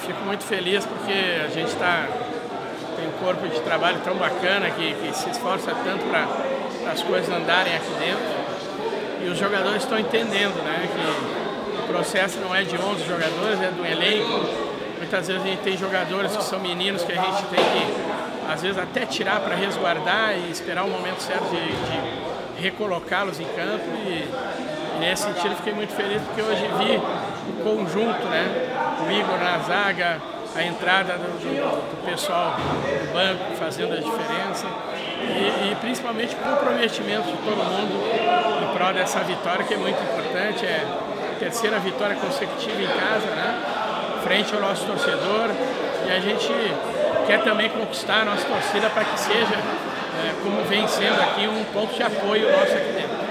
fico muito feliz porque a gente tem um corpo de trabalho tão bacana que se esforça tanto para as coisas andarem aqui dentro. E os jogadores estão entendendo, né, que o processo não é de 11 jogadores, é do elenco. Muitas vezes a gente tem jogadores que são meninos que a gente tem que, às vezes, até tirar para resguardar e esperar o momento certo de recolocá-los em campo. E nesse sentido eu fiquei muito feliz porque hoje vi o conjunto, né, o Igor na zaga, a entrada do pessoal do banco fazendo a diferença e principalmente o comprometimento de todo mundo em prol dessa vitória, que é muito importante. É a terceira vitória consecutiva em casa, né, frente ao nosso torcedor, e a gente quer também conquistar a nossa torcida para que seja, como vem sendo aqui, um ponto de apoio nosso aqui dentro.